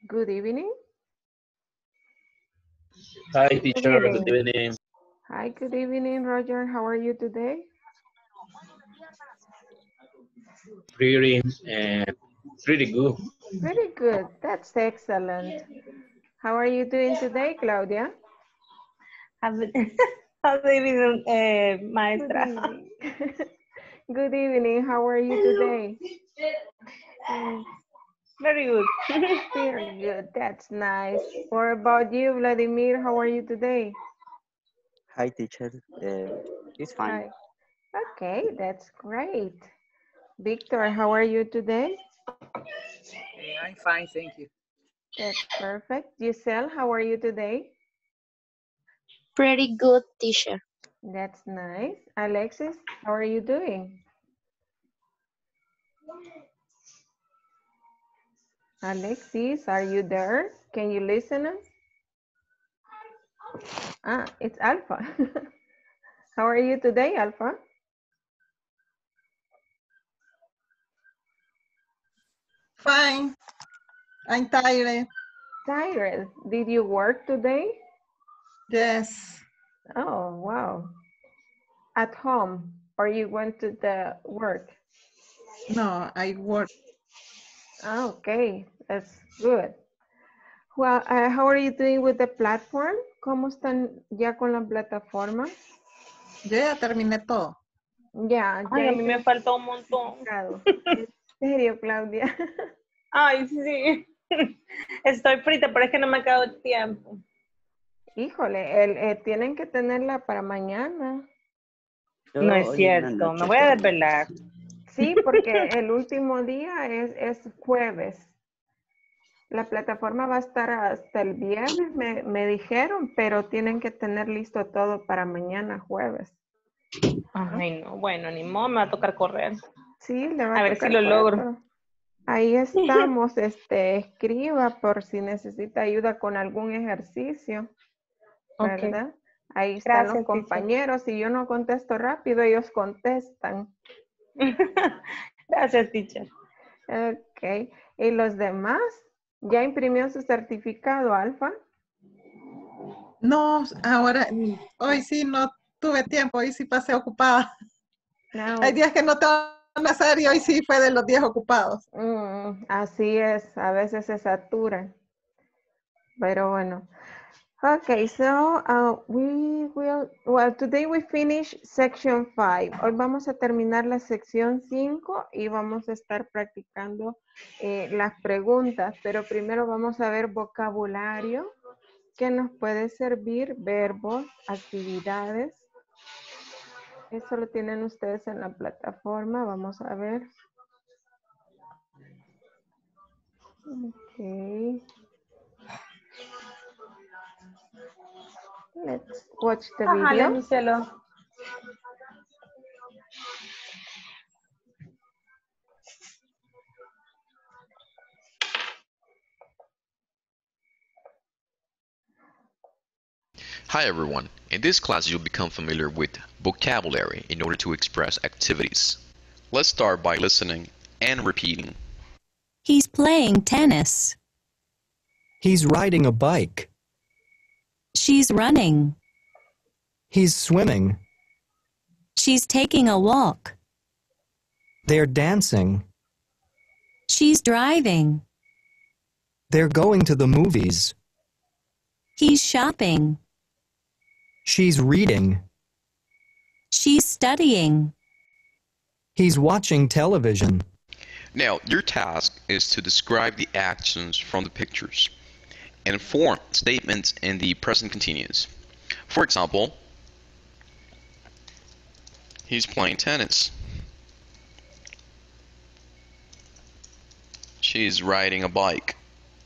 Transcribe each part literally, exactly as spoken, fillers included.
Good evening. Hi, Good teacher. Good evening. evening. Hi, good evening, Roger. How are you today? Pretty and pretty good. Pretty good. That's excellent. How are you doing today, Claudia? How's the evening, eh, Good maestra? evening. Good evening. How are you today? Mm, Very good. Very good. That's nice. What about you, Vladimir? How are you today? Hi, teacher. Uh, it's fine. Hi. Okay, that's great. Victor, how are you today? Hey, I'm fine, thank you. That's perfect. Giselle, how are you today? Pretty good, teacher. That's nice. Alexis, how are you doing? Alexis, are you there? Can you listen us? Ah, it's Alpha. How are you today, Alpha? Fine. I'm tired. Tired. Did you work today? Yes. Oh, wow. At home, or you went to the work? No, I work. Ah, okay, that's good. Well, uh, how are you doing with the platform? ¿Cómo están ya con la plataforma? Yo ya terminé todo. Ya, Ay, ya a hice mí me el faltó un montón. certificado. ¿En serio, Claudia? Ay, sí. Estoy frita, pero es que no me ha quedado tiempo. Híjole, el, eh, tienen que tenerla para mañana. Yo No es hoy en la cierto, me noche voy a termino. desvelar. Sí, porque el último día es, es jueves. La plataforma va a estar hasta el viernes, me, me dijeron, pero tienen que tener listo todo para mañana, jueves. Ay, no, bueno, ni modo, me va a tocar correr. Sí, le va a, A ver si tocar lo correr, logro. pero ahí estamos, este, escriba por si necesita ayuda con algún ejercicio, Ok. ¿verdad? Ahí están los Gracias, teacher. compañeros, si yo no contesto rápido, ellos contestan. Gracias, teacher. Ok, ¿y los demás? ¿Ya imprimió su certificado, Alfa? No, ahora, mm, hoy sí no tuve tiempo, hoy sí pasé ocupada. No. Hay días que no tengo nada que hacer y hoy sí fue de los días ocupados. Mm, así es, a veces se satura. Pero bueno. Okay, so uh, we will, well, today we finish section five. Hoy vamos a terminar la sección cinco y vamos a estar practicando eh, las preguntas, pero primero vamos a ver vocabulario que nos puede servir, verbos, actividades. Eso lo tienen ustedes en la plataforma, vamos a ver. Okay. Let's watch the Ajale, video. mi cielo. Hi everyone, in this class you'll become familiar with vocabulary in order to express activities. Let's start by listening and repeating. He's playing tennis. He's riding a bike. She's running. He's swimming. She's taking a walk. They're dancing. She's driving. They're going to the movies. He's shopping. She's reading. She's studying. He's watching television. Now, your task is to describe the actions from the pictures and form statements in the present continuous. For example, he's playing tennis. She's riding a bike.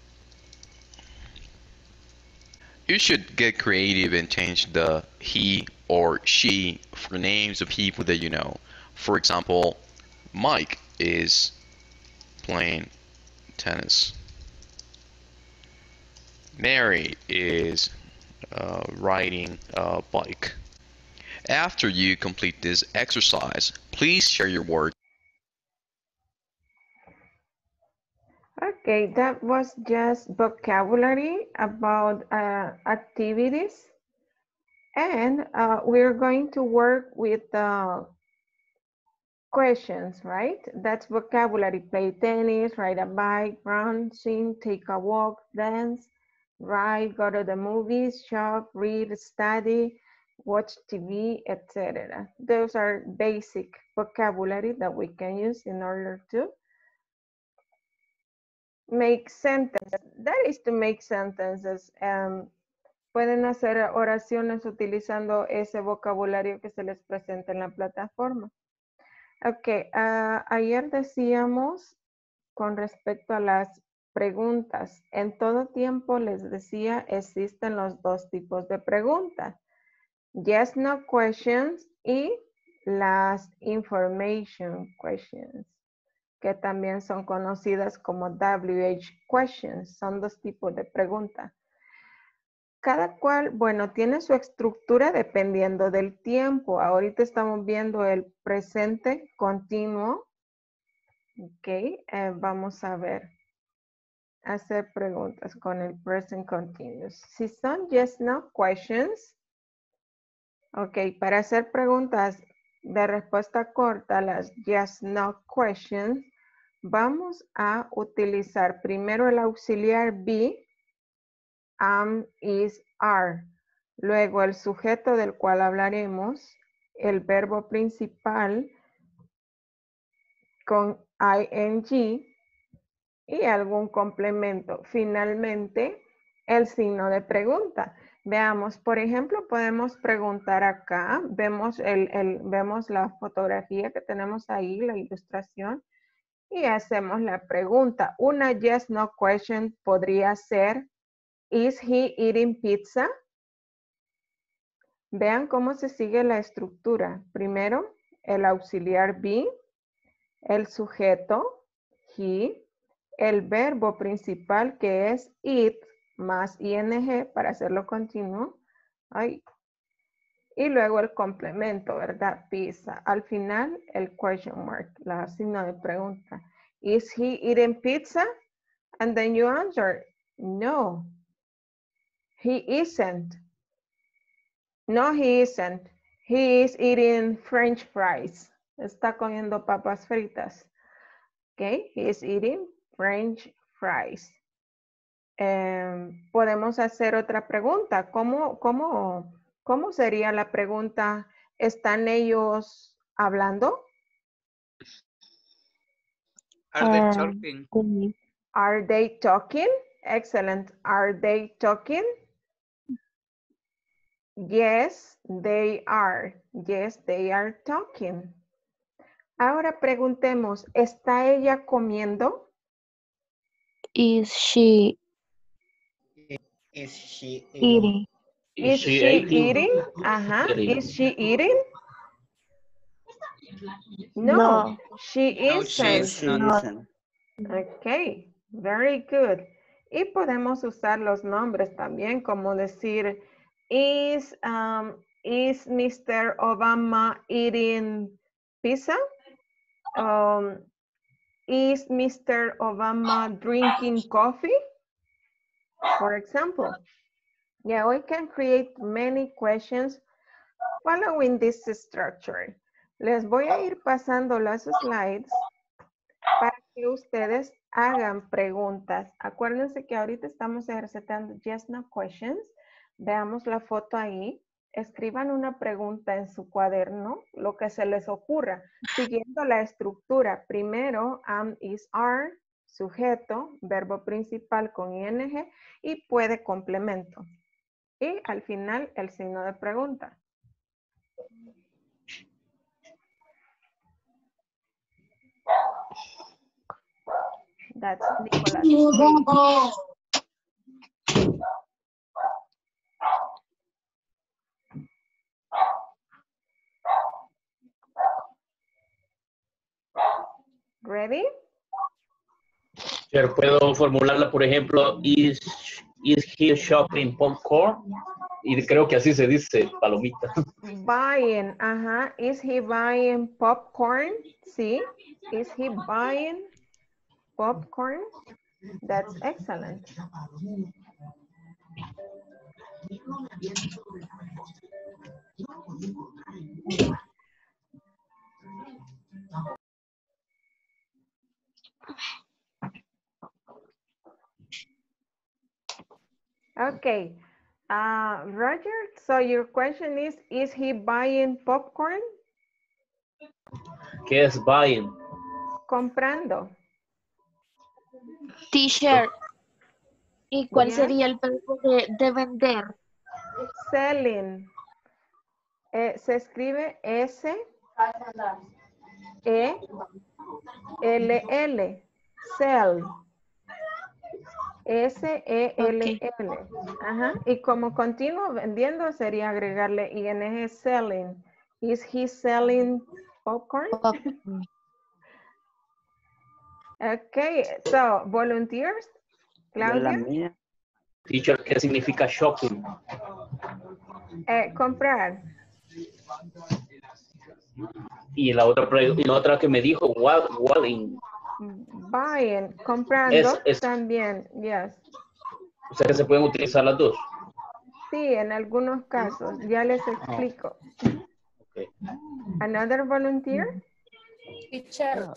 You should get creative and change the he or she for names of people that you know. For example, Mike is playing tennis. Mary is uh, riding a bike. After you complete this exercise, please share your work. Okay, that was just vocabulary about uh, activities. And uh, we're going to work with uh, questions, right? That's vocabulary. Play tennis, ride a bike, run, sing, take a walk, dance, ride, go to the movies, shop, read, study, watch T V, et cetera. Those are basic vocabulary that we can use in order to make sentences. That is to make sentences. Um, pueden hacer oraciones utilizando ese vocabulario que se les presenta en la plataforma. Ok, uh, ayer decíamos con respecto a las preguntas. En todo tiempo les decía, existen los dos tipos de preguntas. Yes, no questions y las information questions, que también son conocidas como W H questions. Son dos tipos de preguntas. Cada cual, bueno, tiene su estructura dependiendo del tiempo. Ahorita estamos viendo el presente continuo. Ok, eh, vamos a ver. Hacer preguntas con el present continuous. Si son yes, no questions. Ok, para hacer preguntas de respuesta corta, las yes, no questions, vamos a utilizar primero el auxiliar be, am, is, are. Luego el sujeto del cual hablaremos, el verbo principal con ing y algún complemento. Finalmente, el signo de pregunta. Veamos, por ejemplo, podemos preguntar acá. Vemos, el, el, vemos la fotografía que tenemos ahí, la ilustración, y hacemos la pregunta. Una yes, no question podría ser, is he eating pizza? Vean cómo se sigue la estructura. Primero, el auxiliar be, el sujeto, he, el verbo principal que es eat más ing para hacerlo continuo. Ay. Y luego el complemento, ¿verdad? Pizza. Al final, el question mark, la signo de pregunta. Is he eating pizza? And then you answer, no, he isn't. No, he isn't. He is eating French fries. Está comiendo papas fritas. Okay, he is eating French fries. Eh, podemos hacer otra pregunta. ¿Cómo, cómo, ¿Cómo sería la pregunta? ¿Están ellos hablando? Are they talking? Are they talking? Excellent. Are they talking? Yes, they are. Yes, they are talking. Ahora preguntemos, ¿está ella comiendo? Is she Is she eating? Is she eating? Ajá. Is she eating? No, No. she No, she isn't. is not. Listen. Ok, very good. Y podemos usar los nombres también, como decir, is, um, is mister Obama eating pizza? Um, is mister Obama drinking coffee? For example. Yeah, we can create many questions following this structure. Les voy a ir pasando las slides para que ustedes hagan preguntas. Acuérdense que ahorita estamos ejercitando yes, no questions. Veamos la foto ahí. Escriban una pregunta en su cuaderno, lo que se les ocurra, siguiendo la estructura. Primero, am, is, are, sujeto, verbo principal con ing y puede complemento. Y al final, el signo de pregunta. That's Nicolas. Ready? Pero puedo formularla, por ejemplo, is, is he shopping popcorn? Y creo que así se dice, palomita. Buying, ajá. Is he buying popcorn? Sí. Is he buying popcorn? That's excellent. Okay. Uh, Roger, so your question is, is he buying popcorn? ¿Qué es buying? Comprando. Teacher, ¿y cuál Yes. sería el verbo de, de vender? Selling. Eh, se escribe S E L L. Sell. S E L L. Ajá. Y como continuo vendiendo sería agregarle I N G selling. Is he selling popcorn? Popcorn. Okay, so volunteers. Yo la Claudia. mía, Teacher, ¿qué significa shopping? Eh, comprar. Y la otra, pre- y la otra que me dijo, wa- walling. Buying. Comprando Es- es- también. Yes. O sea que se pueden utilizar las dos. Sí, en algunos casos. Ya les explico. Okay. Another volunteer. Teacher.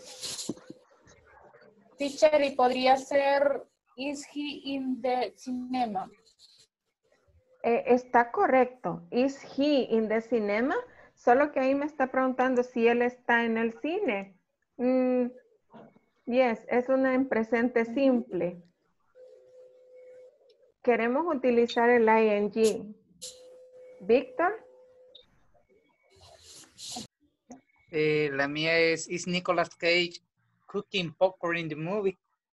Teacher, y podría ser, is he in the cinema? Eh, está correcto. Is he in the cinema? Solo que ahí me está preguntando si él está en el cine. Mm, yes, es una en presente simple. Queremos utilizar el I N G. Víctor. Eh, la mía es, is Nicolas Cage cooking popcorn in the movie?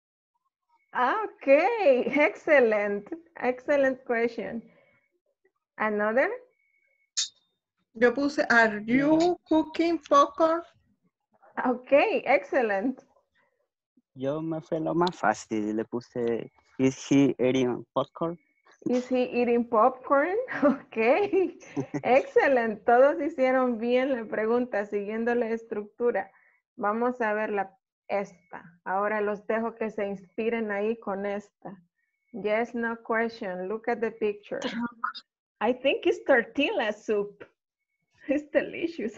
Okay, excellent. Excellent question. Another? Yo puse, are you cooking popcorn? Okay, excellent. yo me fue lo más fácil. Le puse, is he eating popcorn? Is he eating popcorn? Okay, excellent. Todos hicieron bien la pregunta siguiendo la estructura. Vamos a ver la, esta. Ahora los dejo que se inspiren ahí con esta. Yes, no question. Look at the picture. I think it's tortilla soup. It's delicious.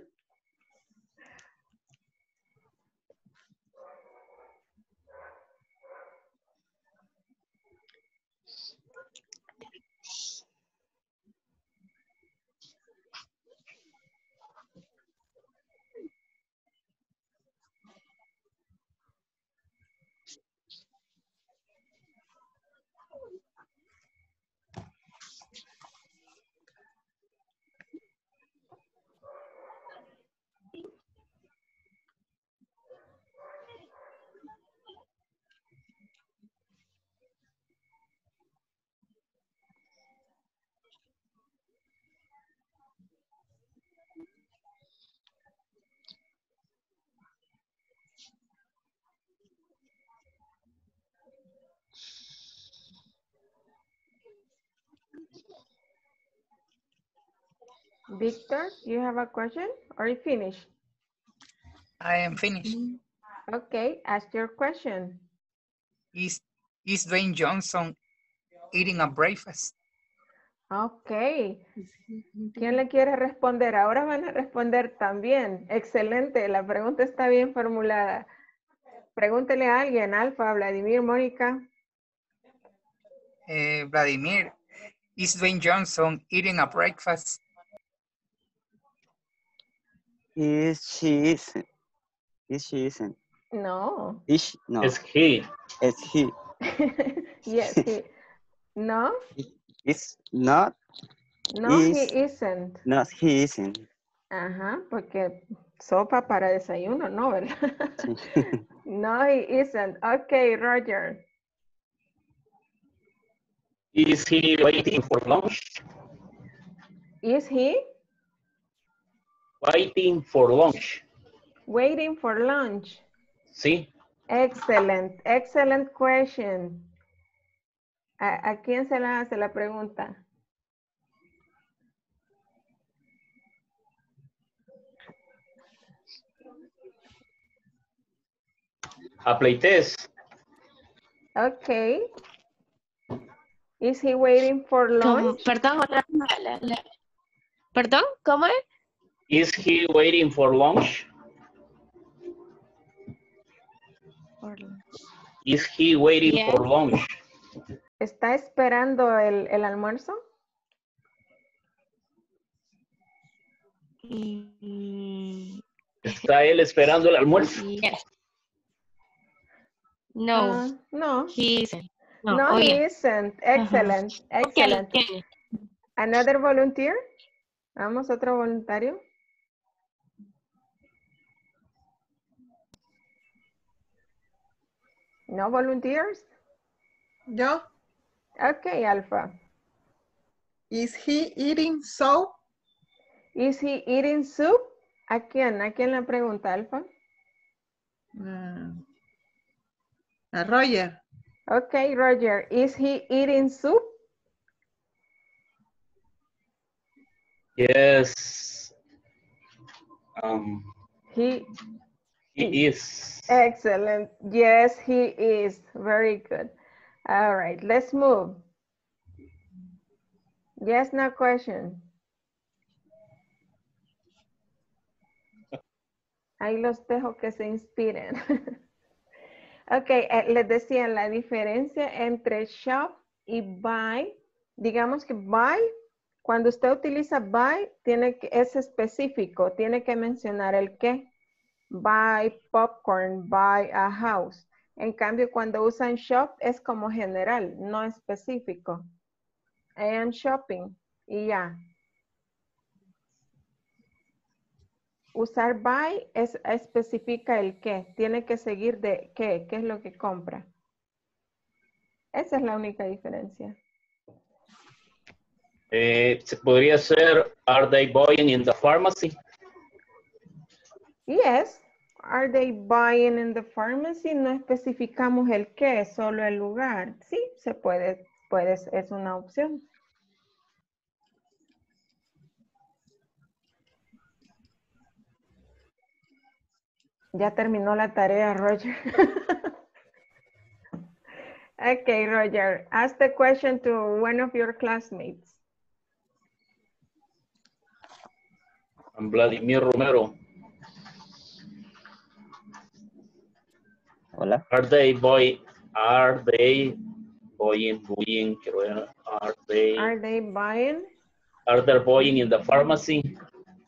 Victor, you have a question or you finished? I am finished. Okay, ask your question. Is, is Dwayne Johnson eating a breakfast? Ok. ¿Quién le quiere responder? Ahora van a responder también. Excelente, la pregunta está bien formulada. Pregúntele a alguien, Alfa, Vladimir, Mónica. Eh, Vladimir, is Dwayne Johnson eating a breakfast? Is she isn't? Is she isn't? No. Is she, no. Es he. Is he? Yes, he. No, It's not. no, is, he isn't. Not he isn't. Ajá, porque sopa para desayuno, no, ¿verdad? No, he isn't. Okay, Roger. Is he waiting for lunch? Is he Waiting for lunch. waiting for lunch? Sí. Excellent, excellent question. ¿A, a quién se la hace la pregunta? A playtest. Okay. Is he waiting for Com- lunch? perdón, otra vez, la- la- perdón, ¿cómo es? Is he waiting for lunch? Is he waiting Yes. for lunch? ¿Está esperando el, el almuerzo? Mm, ¿Está él esperando el almuerzo? yes. No, Ah, no. he isn't. No, No, oh, he yeah. isn't. Excellent. Okay, Excellent. okay. Another volunteer. Vamos, otro voluntario. No volunteers? Yo. Okay, Alpha. Is he eating soap? Is he eating soup? ¿A quién? ¿A quién le pregunta, Alpha? Mm, a Roger. Okay, Roger. Is he eating soup? Yes. Um, He he is. Excellent. Yes, he is. Very good. All right, let's move. Yes, no question. Ahí los dejo que se inspiren. Ok, eh, les decía la diferencia entre shop y buy. Digamos que buy, cuando usted utiliza buy, tiene que, es específico, tiene que mencionar el qué. Buy popcorn, buy a house. En cambio, cuando usan shop es como general, no específico. I am shopping y ya. Usar buy es, especifica el qué. Tiene que seguir de qué, qué es lo que compra. Esa es la única diferencia. Eh, se podría ser, are they buying in the pharmacy? Yes. Are they buying in the pharmacy? No especificamos el qué, solo el lugar. Sí, se puede, puede, es una opción. Ya terminó la tarea, Roger. Okay, Roger, ask the question to one of your classmates. I'm Vladimir Romero. Hola. Are they boy? Are they buying? Buying? quiero ver, Are they? Are they buying? Are they buying in the pharmacy?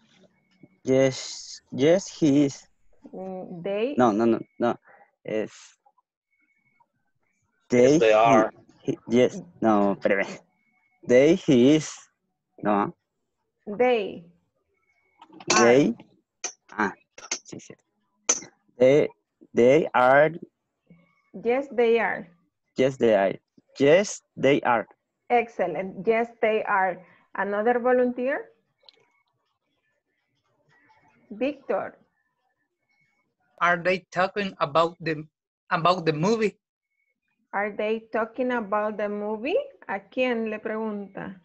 Yes, yes, he is. Mm, They. No, no, no, no. Es. Yes, they he- are. he- yes, no, espérame. They, he is. No, They. they. Ah, sí, sí. They, they are. Yes, they are. Yes, they are. Yes, they are. Excellent. Yes, they are. Another volunteer? Victor. Are they talking about the about the movie? Are they talking about the movie? ¿A quién le pregunta?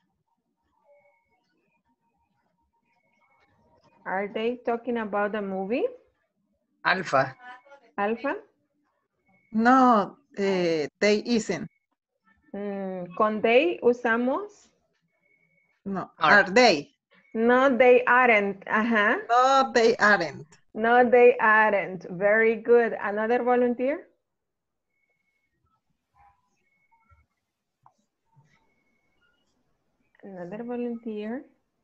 Are they talking about the movie? Alpha. Alfa. No, eh, they isn't. Mm, con they usamos. No, Are. are they? No, they aren't. Ajá. No, they aren't. No, they aren't. Very good. Another volunteer? Another volunteer?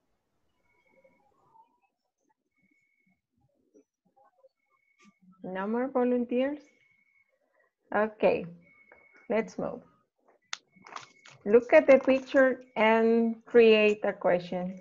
No more volunteers? Okay, let's move. Look at the picture and create a question.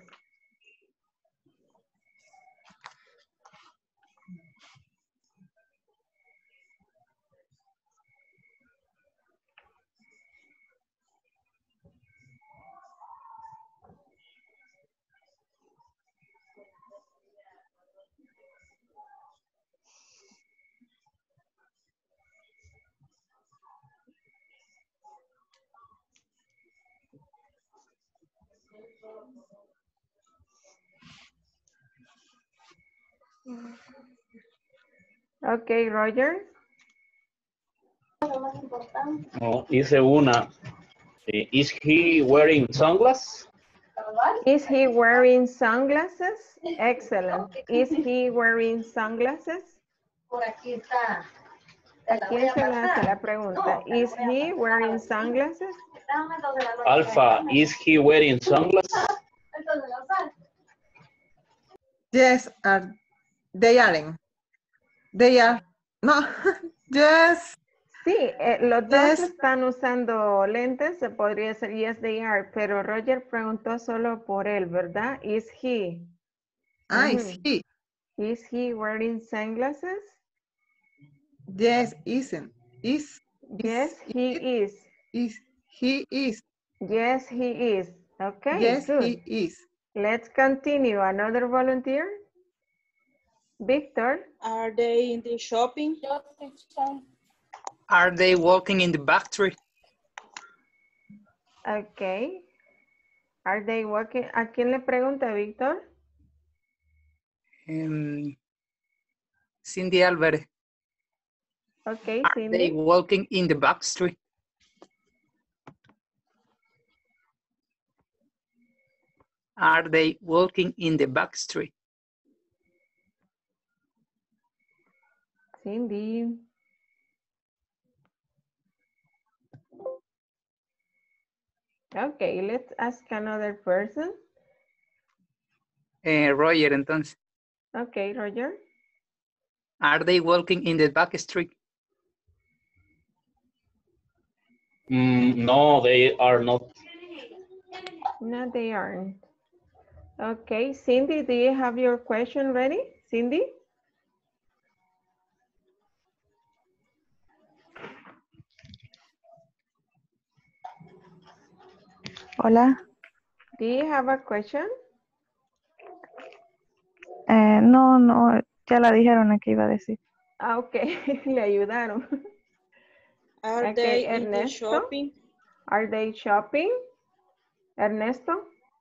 Okay, Roger. No, hice una. eh, Is he wearing sunglasses? Is he wearing sunglasses? Excellent. Is he wearing sunglasses? Por aquí está. ¿A quién se le hace la pregunta? Is he wearing sunglasses? Alpha, is he wearing sunglasses? Yes, are, they are. They are. No, yes. Sí, eh, los dos Yes. están usando lentes, se podría decir yes they are, pero Roger preguntó solo por él, ¿verdad? Is he? Ah, Ujú. is he? Is he wearing sunglasses? Yes, isn't. Is. Yes, he is. Is. He is. Yes, he is. Okay, Yes, good. he is. Let's continue. Another volunteer? Victor? Are they in the shopping? Are they walking in the factory? Okay. Are they walking? ¿A quién le pregunta, Víctor? Um, Cindy Alvarez. Okay, Are Cindy. they walking in the back street? Are they walking in the back street? Cindy. Okay, let's ask another person. Eh, Roger, entonces. Okay, Roger. Are they walking in the back street? Mm, no, they are not. No, they aren't. Okay, Cindy, do you have your question ready? Cindy? Hola. Do you have a question? Eh, no, no, ya la dijeron a qué iba a decir. Ah, ok, le ayudaron. Are Okay, they in the Ernesto? shopping? Are they shopping? Ernesto?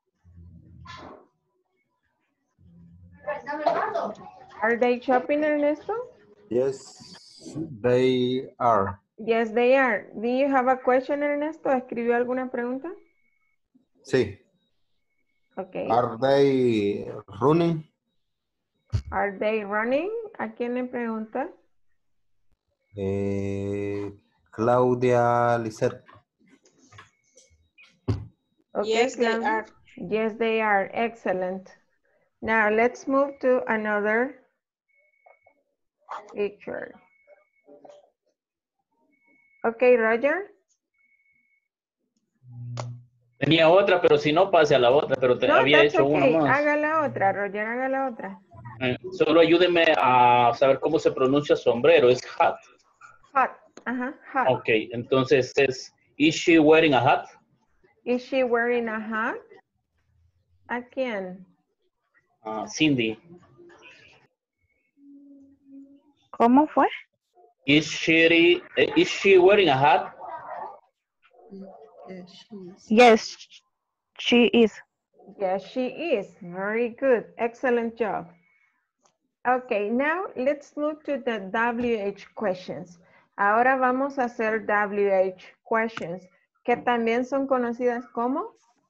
Are they shopping, Ernesto? Yes, they are. Yes, they are. Do you have a question, Ernesto? ¿Escribió alguna pregunta? Sí. Okay. Are they running? Are they running? ¿A quién le pregunta? Eh, Claudia Lisset. Okay, Yes, they Claudia. are. Yes, they are. Excellent. Now let's move to another picture. Okay, Roger. Tenía otra, pero si no, pase a la otra, pero te, No, había that's hecho okay. una más. Haga la otra, Roger, haga la otra. Eh, solo ayúdeme a saber cómo se pronuncia sombrero, es hat. Hot. Ajá, hot. Ok, entonces es, is she wearing a hat? Is she wearing a hat? ¿A quién? Uh, Cindy. ¿Cómo fue? Is she, eh, is she wearing a hat? Yes, she is. Yes, she is. Very good. Excellent job. Okay, now let's move to the W H questions. Ahora vamos a hacer W H questions, que también son conocidas como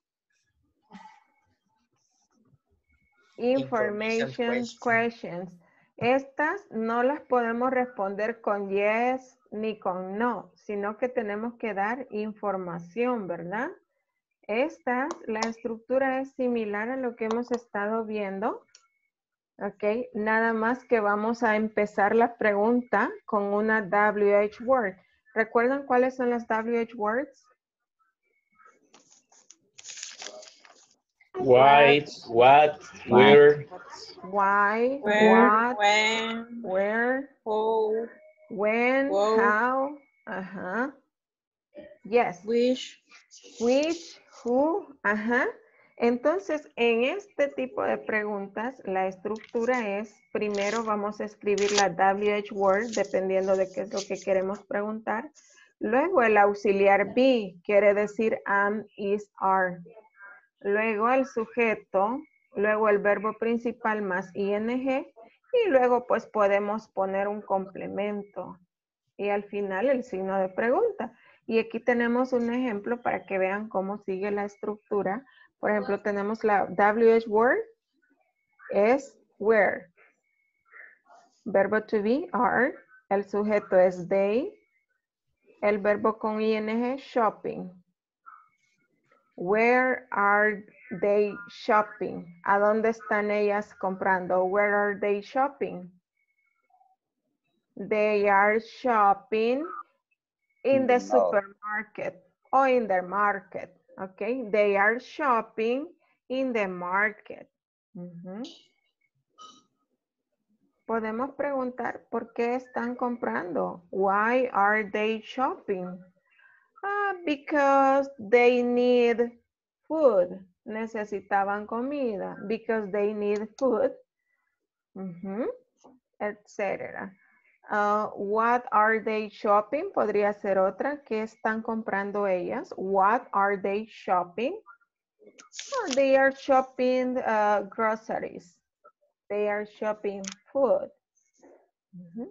Information Information questions. Estas no las podemos responder con yes ni con no, sino que tenemos que dar información, ¿verdad? Esta, la estructura es similar a lo que hemos estado viendo. Ok, nada más que vamos a empezar la pregunta con una W H word. ¿Recuerdan cuáles son las W H words? Why, what, where, Why, Where, what, when, where, how, when, Wow. how, ajá. Yes. which, Which, who, ajá. Entonces, en este tipo de preguntas, la estructura es, primero vamos a escribir la W H word, dependiendo de qué es lo que queremos preguntar. Luego el auxiliar be, quiere decir am, is, are. Luego el sujeto, luego el verbo principal más ing, y luego pues podemos poner un complemento. y al final el signo de pregunta. Y aquí tenemos un ejemplo para que vean cómo sigue la estructura. Por ejemplo, tenemos la W H word, es where. Verbo to be, are. El sujeto es they. El verbo con ing, shopping. Where are they shopping? ¿A dónde están ellas comprando? Where are they shopping? They are shopping in the supermarket or in the market. Okay, they are shopping in the market. Ujú. Podemos preguntar por qué están comprando. Why are they shopping? Ah, because they need food. Necesitaban comida. Because they need food. Ujú. Etcétera. Uh, what are they shopping? Podría ser otra. ¿Qué están comprando ellas? What are they shopping? Oh, they are shopping uh, groceries. They are shopping food. Uh-huh.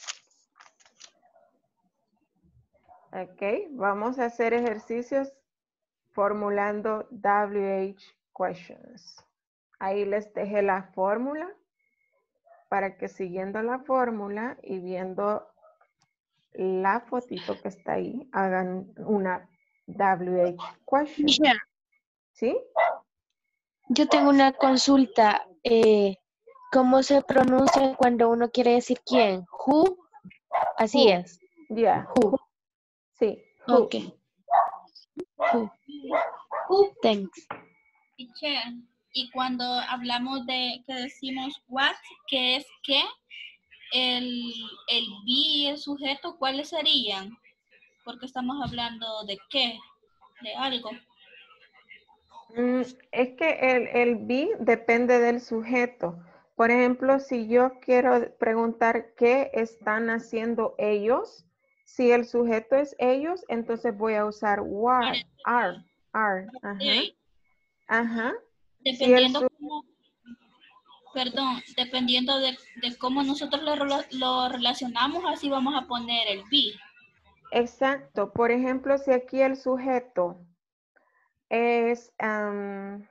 Ok, vamos a hacer ejercicios formulando W H questions. Ahí les dejé la fórmula para que siguiendo la fórmula y viendo la fotito que está ahí, hagan una W H question. Teacher, ¿Sí? yo tengo una consulta. Eh, ¿Cómo se pronuncia cuando uno quiere decir quién? Who. Así Who. es. Yeah. Who. Sí. Who. Ok. Who. Who. Thanks. Teacher, y cuando hablamos de que decimos what, que es qué, el, el be y el sujeto, ¿cuáles serían? Porque estamos hablando de qué, de algo. Mm, es que el, el be depende del sujeto. Por ejemplo, si yo quiero preguntar qué están haciendo ellos, si el sujeto es ellos, entonces voy a usar what, are, are. Ajá. Ajá. Si el Dependiendo su- cómo, perdón, dependiendo de, de cómo nosotros lo, rela- lo relacionamos, así vamos a poner el be. Exacto. Por ejemplo, si aquí el sujeto es, am,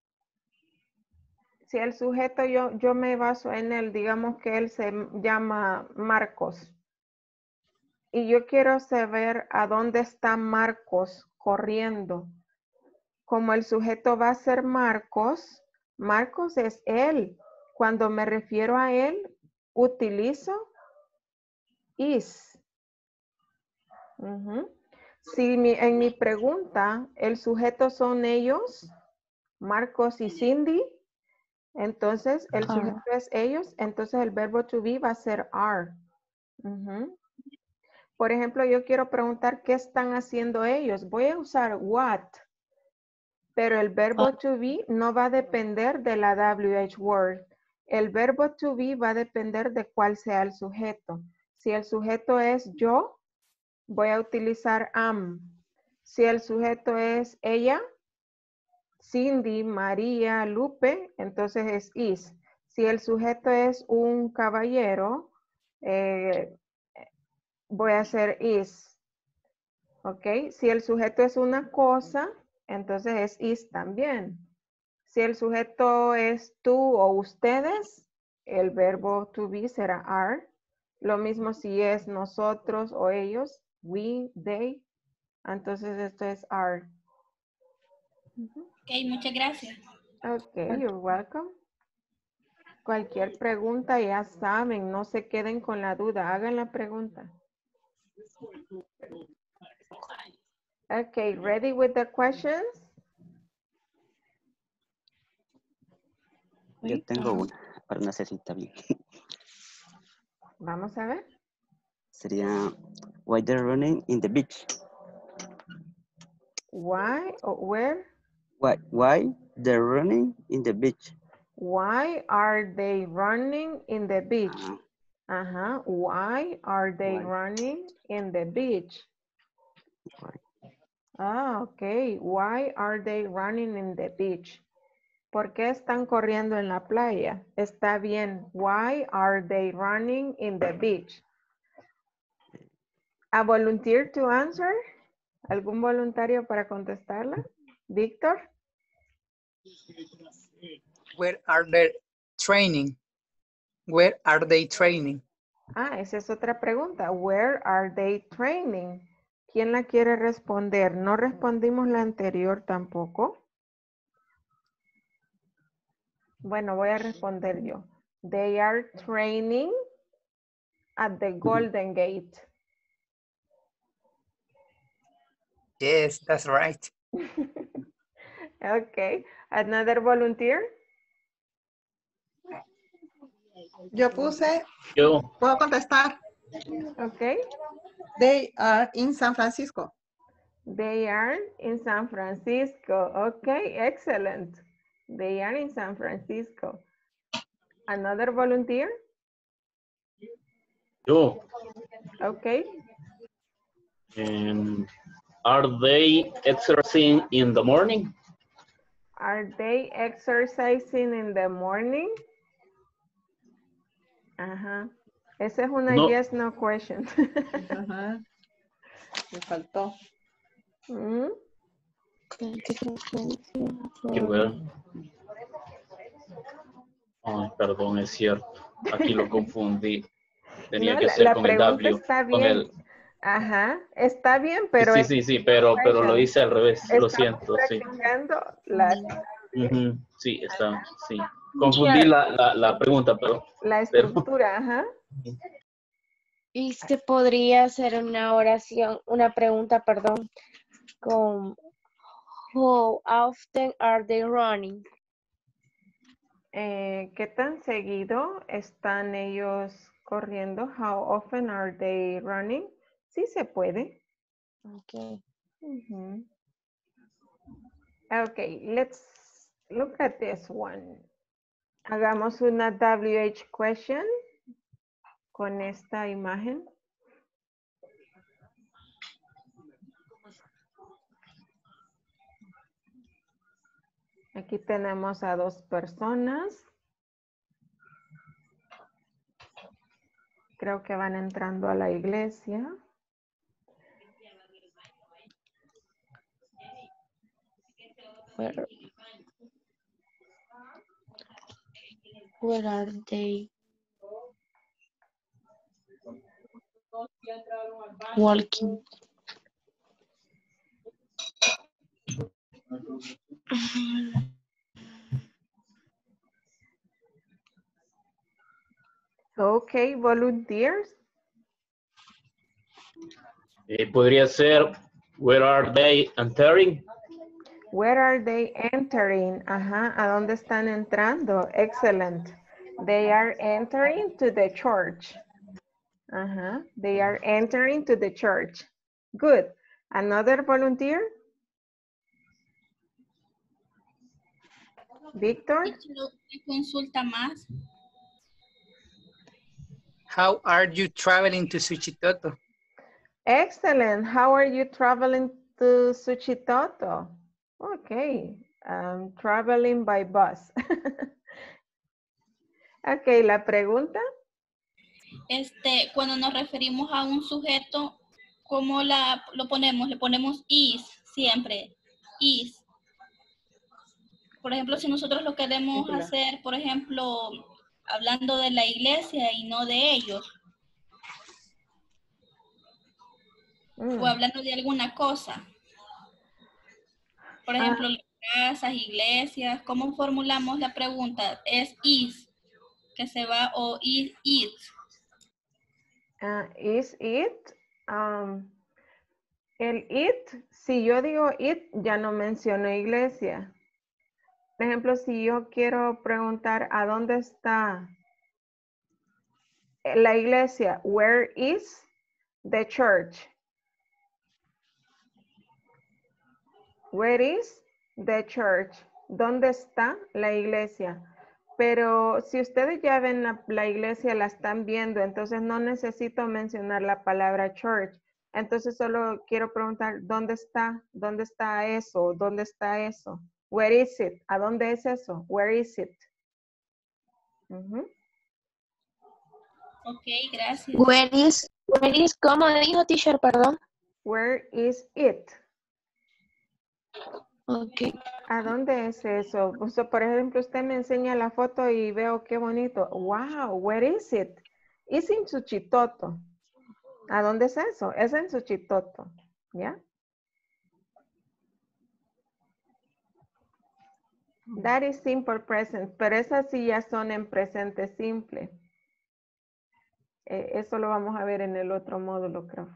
si el sujeto yo, yo me baso en él, digamos que él se llama Marcos. Y yo quiero saber a dónde está Marcos corriendo. Como el sujeto va a ser Marcos, Marcos es él. Cuando me refiero a él, utilizo is. Ujú. Si mi- en mi pregunta el sujeto son ellos, Marcos y Cindy, entonces el Are. sujeto es ellos, entonces el verbo to be va a ser are. Ujú. Por ejemplo, yo quiero preguntar qué están haciendo ellos. Voy a usar what, pero el verbo to be no va a depender de la W H word. El verbo to be va a depender de cuál sea el sujeto. Si el sujeto es yo, voy a utilizar am. Si el sujeto es ella, Cindy, María, Lupe, entonces es is. Si el sujeto es un caballero, eh, voy a hacer is. ¿Ok? Si el sujeto es una cosa, entonces es is también. Si el sujeto es tú o ustedes, el verbo to be será are. Lo mismo si es nosotros o ellos, we, they. Entonces esto es are. Ok, muchas gracias. Ok, you're welcome. Cualquier pregunta ya saben, no se queden con la duda, hagan la pregunta. Okay, ready with the questions? Yo tengo una, pero no sé si está bien. Vamos a ver. Sería, why they're running in the beach? Why or where? Why, why they're running in the beach? Why are they running in the beach? Uh-huh. Why are they Why? running in the beach? Why? Ah, okay. Why are they running in the beach? ¿Por qué están corriendo en la playa? Está bien. Why are they running in the beach? A volunteer to answer. ¿Algún voluntario para contestarla? Víctor. Where are they training? Where are they training? Ah, esa es otra pregunta. Where are they training? ¿Quién la quiere responder? No respondimos la anterior tampoco. Bueno, voy a responder yo. They are training at the Golden Gate. Yes, that's right. Okay. Another volunteer? Yo puse, Yo. puedo contestar. Okay. They are in San Francisco. They are in San Francisco. Okay, excellent. They are in San Francisco. Another volunteer? Yo. Okay. Um, are they exercising in the morning? Are they exercising in the morning? Ajá. Esa es una No. yes, no question. Ajá. Me faltó. Mm. Qué bueno. Ay, perdón, es cierto. Aquí lo confundí. Tenía No, que la, ser la con el pregunta W. está Con bien. el, Ajá, está bien, pero sí, es sí, sí, pero, pero lo hice al revés. Lo estamos siento, sí. practicando la, Ujú, sí, está, sí. Confundí la, la, la pregunta, pero, la pero estructura, ajá. Y se podría hacer una oración, una pregunta, perdón, con how often are they running? Eh, ¿Qué tan seguido están ellos corriendo? How often are they running? Sí se puede. Okay. Ujú. Okay, let's look at this one. Hagamos una W H question con esta imagen. Aquí tenemos a dos personas. Creo que van entrando a la iglesia. Where, where are they walking? Okay, volunteers. eh, podría ser, where are they entering? Where are they entering? Ajá, ¿a dónde están entrando? Excellent. They are entering to the church. Ajá, they are entering to the church. Good. Another volunteer? Victor? Consulta más. How are you traveling to Suchitoto? Excellent. How are you traveling to Suchitoto? Okay, um, traveling by bus. Ok, la pregunta. Este, cuando nos referimos a un sujeto, ¿cómo la, lo ponemos? Le ponemos is siempre. Is. Por ejemplo, si nosotros lo queremos Claro. hacer, por ejemplo, hablando de la iglesia y no de ellos. Mm. O hablando de alguna cosa. Por ejemplo, Ah. casas, iglesias. ¿Cómo formulamos la pregunta? Es is, que se va, o is, it. Uh, is it? Um, el it, si yo digo it, ya no menciono iglesia. Por ejemplo, si yo quiero preguntar a dónde está la iglesia, where is the church? Where is the church? ¿Dónde está la iglesia? Pero si ustedes ya ven la, la iglesia, la están viendo, entonces no necesito mencionar la palabra church. Entonces solo quiero preguntar, ¿dónde está? ¿Dónde está eso? ¿Dónde está eso? Where is it? ¿A dónde es eso? Where is it? Uh-huh. Ok, gracias. Where is Where is, ¿cómo dijo teacher, perdón? Where is it? Ok. ¿A dónde es eso? O sea, por ejemplo, usted me enseña la foto y veo qué bonito. Wow, where is it? Es en Suchitoto. ¿A dónde es eso? Es en Suchitoto. ¿Ya? That is simple present, pero esas sí ya son en presente simple. Eh, eso lo vamos a ver en el otro módulo, creo.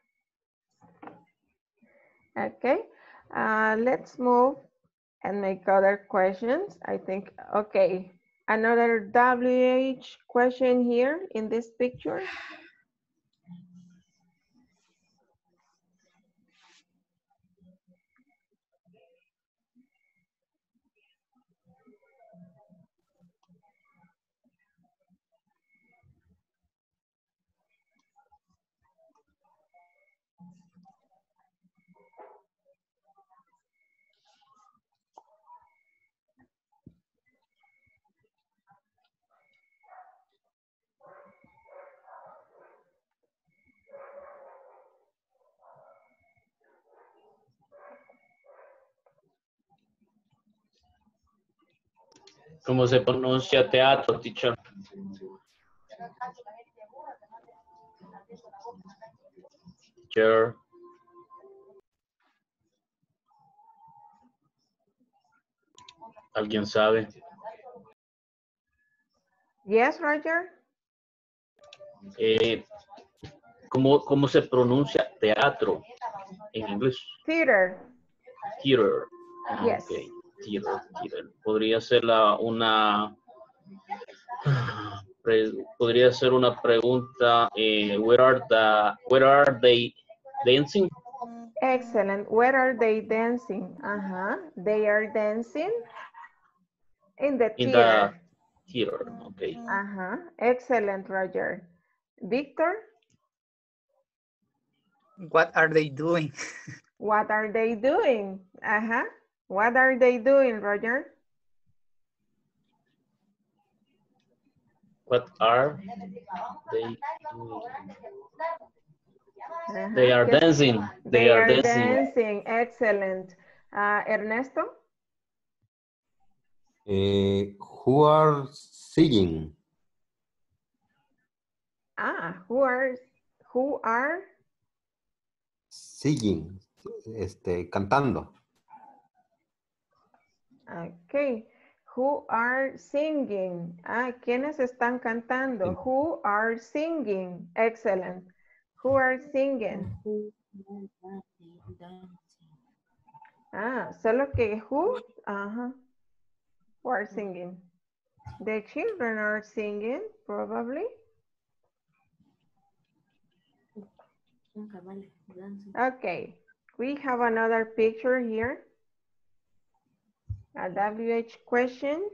Okay, uh, let's move and make other questions. I think, okay, another W H question here in this picture. ¿Cómo se pronuncia teatro, teacher? Teacher. ¿Alguien sabe? Yes, Roger? Eh, ¿cómo, ¿Cómo se pronuncia teatro en inglés? Theater. Theater. Yes. Okay. Theater, theater. Podría ser la, una... pre- podría ser una pregunta. Eh, where are the, where are they dancing? Excellent. Where are they dancing? Uh-huh. They are dancing in the In the theater. theater. Okay. Uh-huh. Excellent, Roger. Victor, What are they doing? what are they doing? Uh-huh. What are they doing, Roger? What are they doing? Uh-huh. They are ¿Qué- dancing. They, They are, are dancing. dancing. Excellent. Uh, Ernesto, Eh, who are singing? ah, who are, who are, Singing. Este, cantando. okay. Who are singing? Ah, ¿quiénes están cantando? Who are singing? Excellent. Who are singing? Ah, solo que who, ajá. Who are singing? The children are singing, probably. Okay, we have another picture here. A W H question.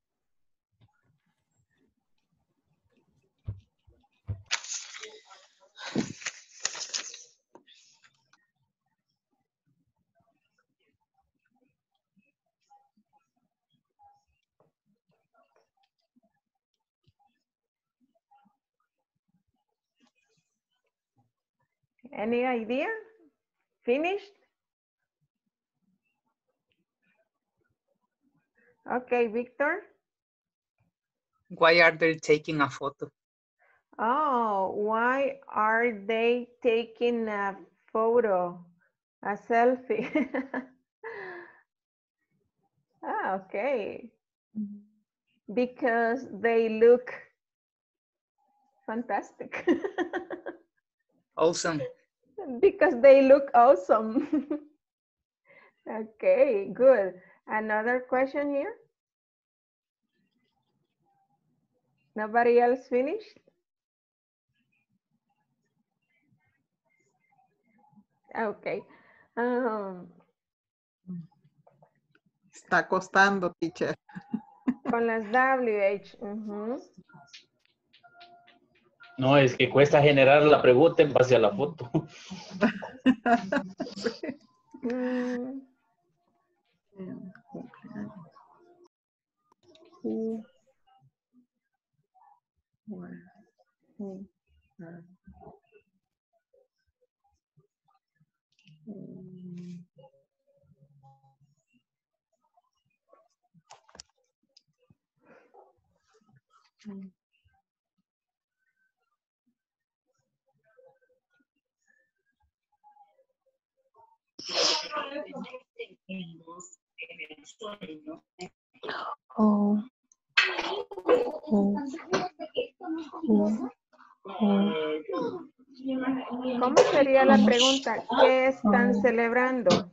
Any idea? Finished? Okay, Victor. Why are they taking a photo? Oh, why are they taking a photo? A selfie. Ah, okay. Because they look fantastic. Awesome. Because they look awesome. Okay, good. Another question here? Nobody else finished? Okay. Um, Está costando, teacher. con las W H. ujú. No, es que cuesta generar la pregunta en base a la foto. Mm, Who, where, who, where. Oh. Oh. Oh. Oh. ¿Cómo sería la pregunta? ¿Qué están celebrando?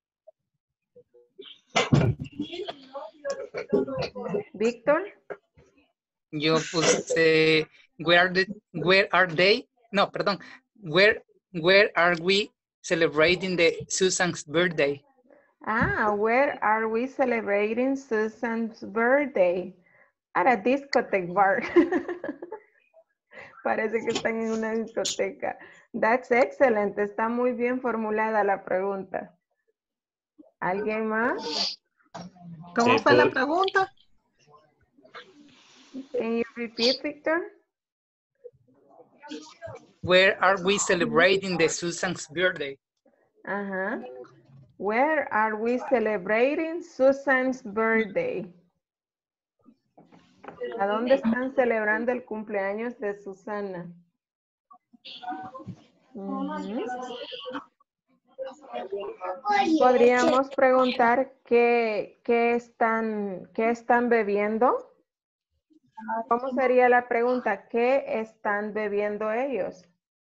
Víctor. Yo puse, where are the, where are they? No, perdón. Where, where are we celebrating the Susan's birthday? Ah, where are we celebrating Susan's birthday? At a discotheque bar. Parece que están en una discoteca. That's excellent. Está muy bien formulada la pregunta. ¿Alguien más? ¿Cómo Sí, fue la pues, pregunta? Can you repeat, Victor? Where are we celebrating the Susan's birthday? Uh-huh. Where are we celebrating Susan's birthday? ¿A dónde están celebrando el cumpleaños de Susana? Uh-huh. Podríamos preguntar qué, qué, están, qué están bebiendo. ¿Cómo sería la pregunta? ¿Qué están bebiendo ellos?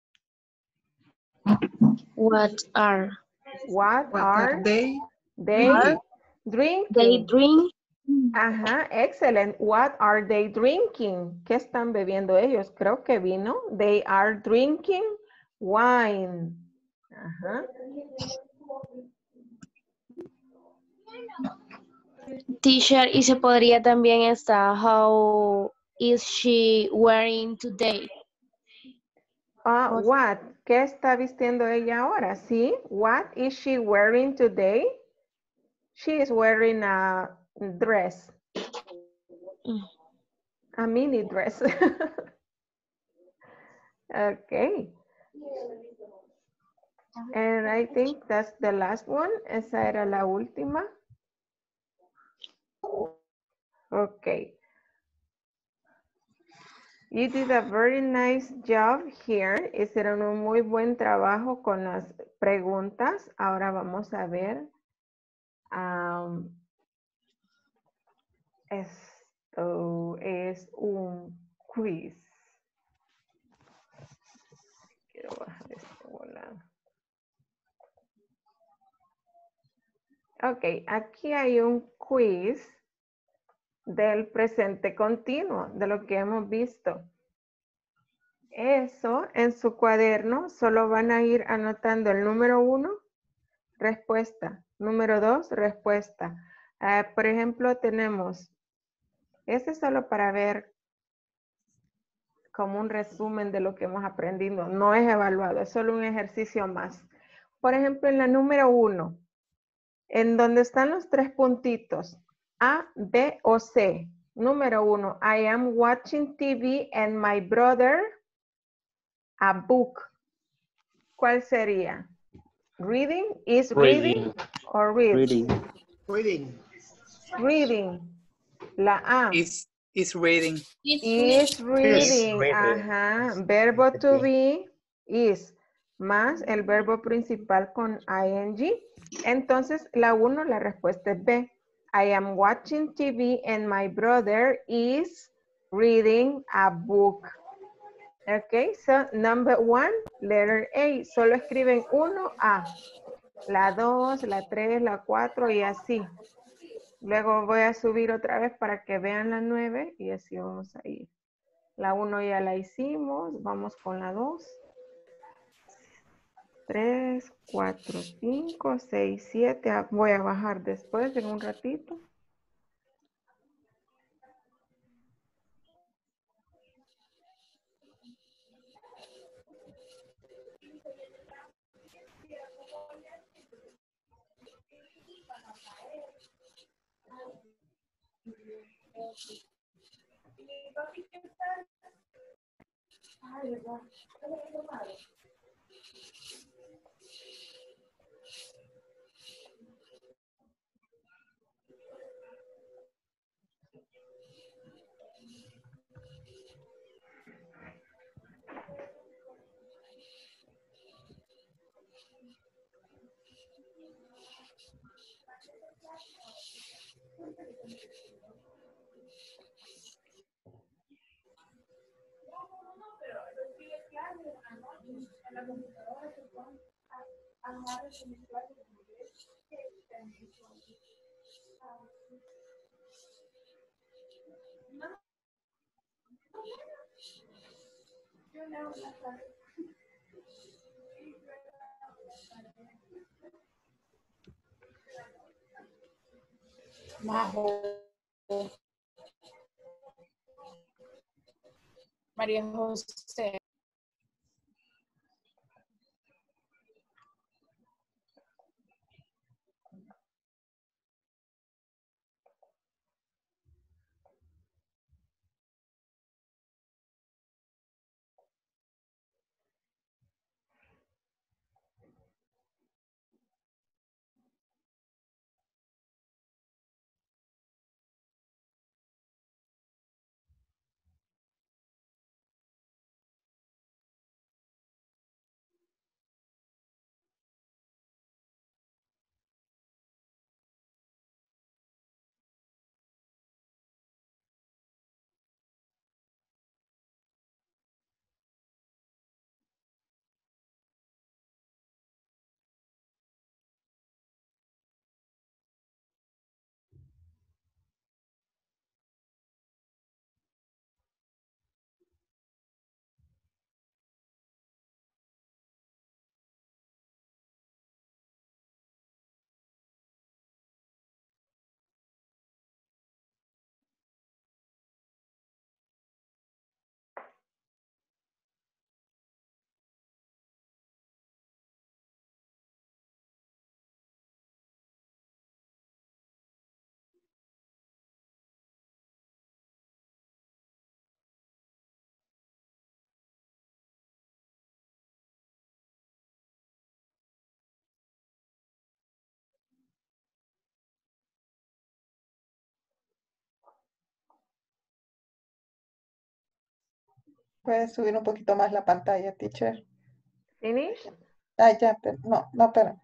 What are What, What are, are they they drinking? drinking? they drink? Ajá, excelente. What are they drinking? ¿Qué están bebiendo ellos? Creo que vino. They are drinking wine. Ajá. Teacher, y se podría también estar, how is she wearing today? Ah, what? ¿Qué está vistiendo ella ahora? Sí. What is she wearing today? She is wearing a dress. A mini dress. Okay. And I think that's the last one. Esa era la última. Okay. You did a very nice job here. Hicieron un muy buen trabajo con las preguntas. Ahora vamos a ver. Um, esto es un quiz. Quiero bajar este volado. Ok, aquí hay un quiz del presente continuo, de lo que hemos visto. Eso en su cuaderno solo van a ir anotando el número uno, respuesta. Número dos, respuesta. Uh, por ejemplo, tenemos, este es solo para ver como un resumen de lo que hemos aprendido. No es evaluado, es solo un ejercicio más. Por ejemplo, en la número uno, en donde están los tres puntitos, A, B o C. Número uno, I am watching T V and my brother a book. ¿Cuál sería? Reading, is reading, reading. or read? Reading. Reading. Reading. La A. Is, is reading. Is reading. Ajá. Verbo to be is más el verbo principal con ing. Entonces, la uno, la respuesta es B. I am watching T V and my brother is reading a book. Okay, so number one, letter A. Solo escriben uno A. La dos, la tres, la cuatro y así. Luego voy a subir otra vez para que vean la nueve y así vamos a ir. La uno ya la hicimos. Vamos con la dos. tres, cuatro, cinco, seis, siete. Voy a bajar después en un ratito. Majo. María José. Puedes subir un poquito más la pantalla, teacher. Finish? Ah, ya, pero no, no, pero.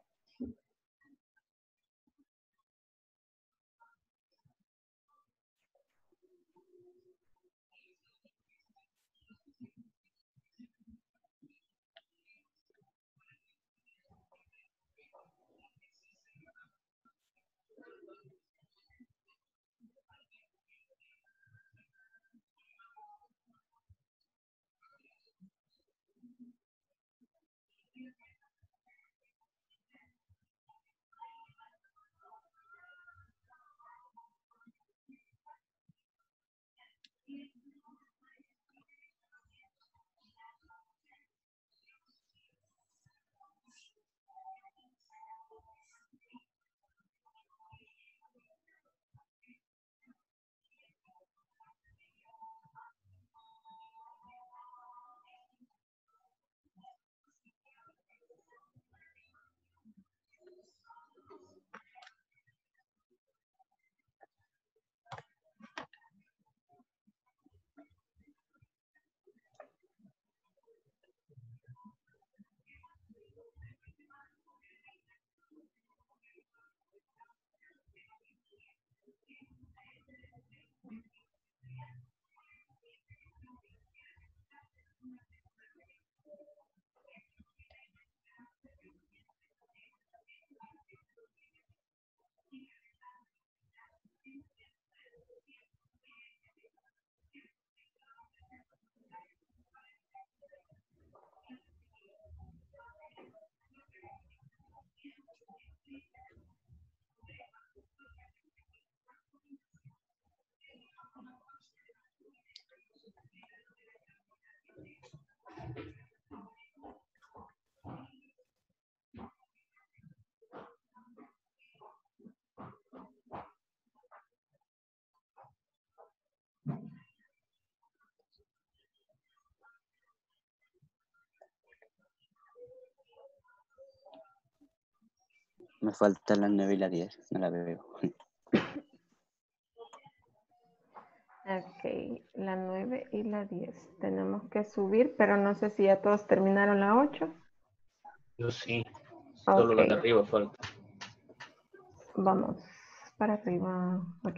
Me falta la nueve y la diez, no la veo. Ok, la nueve y la diez. Tenemos que subir, pero no sé si ya todos terminaron la ocho. Yo sí. Solo Ok, la de arriba falta. vamos. para arriba. Ok.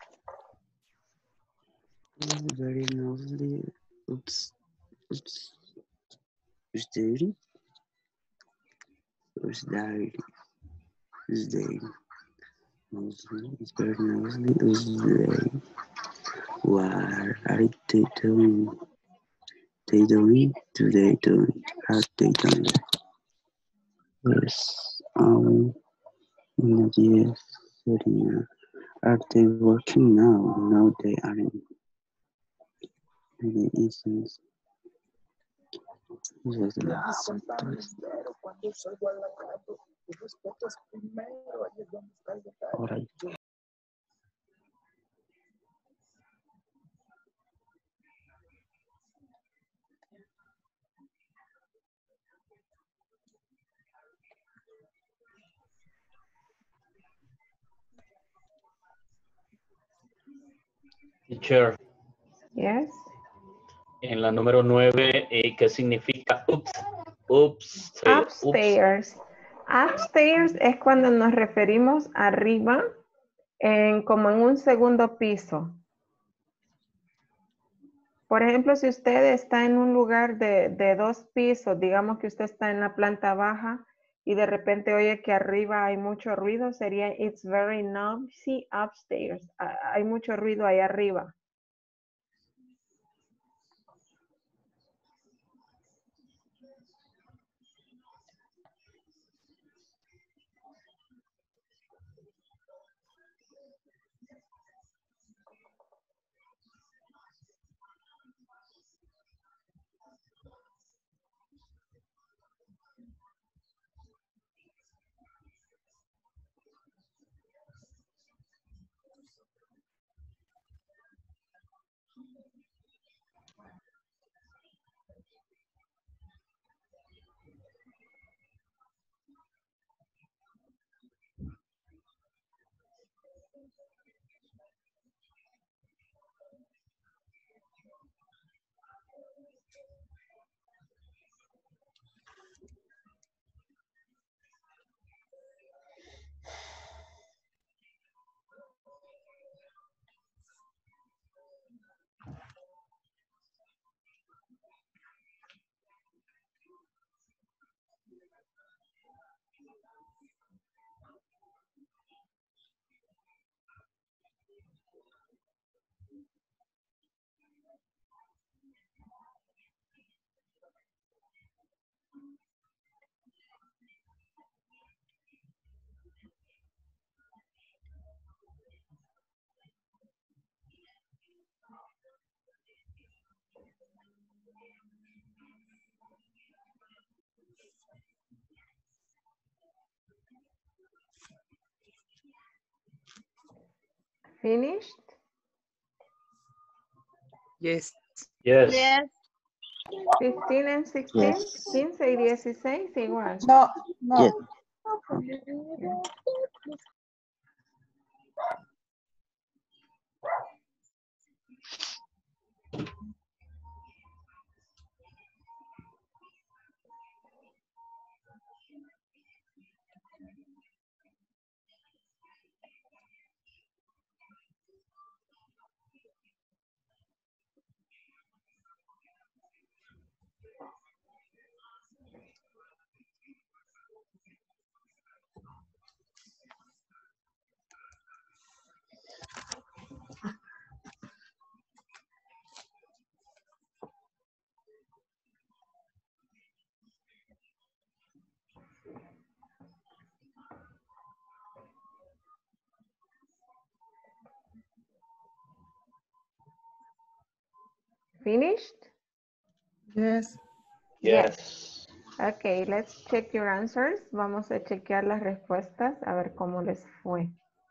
Very lovely. Oops. Oops. Who's dirty? Who's dirty? Who's dirty? It's very lovely. Who's dirty? What are they doing? They doing? Do they doing? Are they doing? Yes. Um. Yes. Serena. Are they working now? No, they aren't. Maybe isn't. Yes, yes. All right. Teacher, Yes. en la número nueve, eh, ¿qué significa ups? Ups, eh, ups. Upstairs. Upstairs es cuando nos referimos arriba, en, como en un segundo piso. Por ejemplo, si usted está en un lugar de, de dos pisos, digamos que usted está en la planta baja y de repente oye que arriba hay mucho ruido, sería it's very noisy upstairs. Ah, hay mucho ruido ahí arriba. Finished? Yes. Yes. Yes. fifteen and sixteen, Yes. quince y dieciséis igual. No, no. Yes. Finished? Yes. Yes. Ok, let's check your answers. Vamos a chequear las respuestas a ver cómo les fue.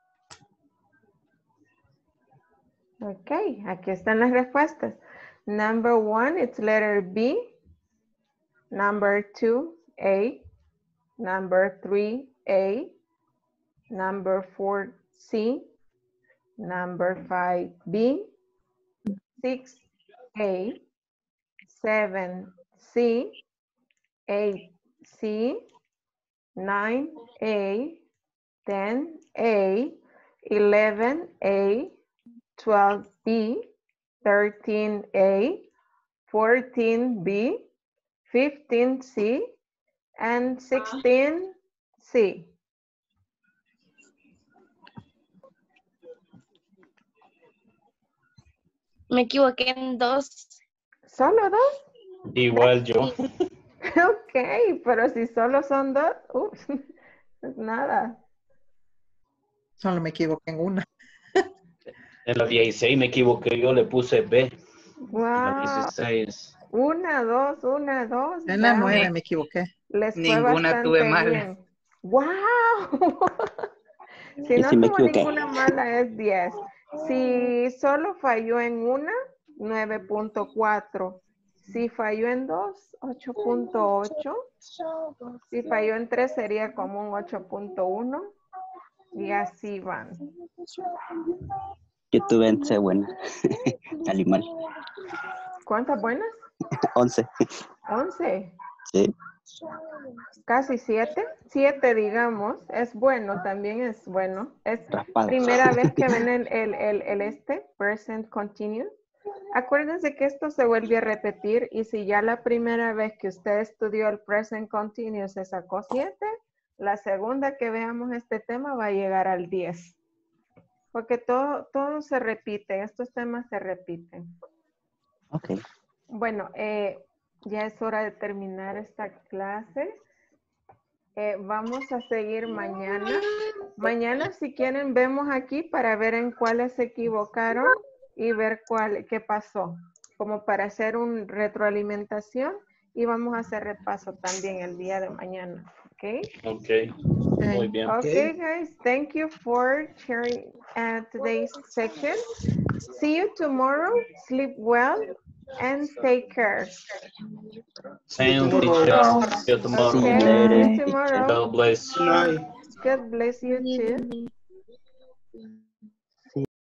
Ok, aquí están las respuestas. Number one, it's letter B. Number two, A. Number three, A. Number four, C. Number five, B. Six, A. Seven, C. Eight, C. Nine, A. Ten, A. eleven A, twelve B, thirteen A, fourteen B, fifteen C, and sixteen C. Me equivoqué en dos. ¿Solo dos? Igual yo. Ok, pero si solo son dos, ups, es nada. Solo me equivoqué en una. En la dieciséis me equivoqué, yo le puse B. En la Wow. dieciséis. Una, dos, una, dos. En la veamos. nueve me equivoqué. Les fue Ninguna tuve bastante mala. bien. ¡Wow! Si Yo no sí me tuvo equivoqué. ninguna mala es diez. Si solo falló en una, nueve punto cuatro. Si falló en dos, ocho punto ocho. Si falló en tres sería como un ocho punto uno. Y así van. Yo tuve once buenas. Salí mal. ¿Cuántas buenas? once. once. Sí. Casi siete. siete, digamos. Es bueno, también es bueno. Es Raspado. primera vez que ven el, el, el, el este, present continuous. Acuérdense que esto se vuelve a repetir y si ya la primera vez que usted estudió el present continuous se sacó siete, la segunda que veamos este tema va a llegar al diez. Porque todo, todo se repite, estos temas se repiten. Ok. Bueno, eh, ya es hora de terminar esta clase. Eh, vamos a seguir mañana. Mañana, si quieren, vemos aquí para ver en cuáles se equivocaron y ver cuál, qué pasó. Como para hacer una retroalimentación y vamos a hacer repaso también el día de mañana. ¿Ok? Ok, muy bien. Okay, guys, thank you for sharing uh, today's section. See you tomorrow. Sleep well and take care. Same teacher. See you tomorrow. Okay, see you tomorrow. God bless. God bless you too.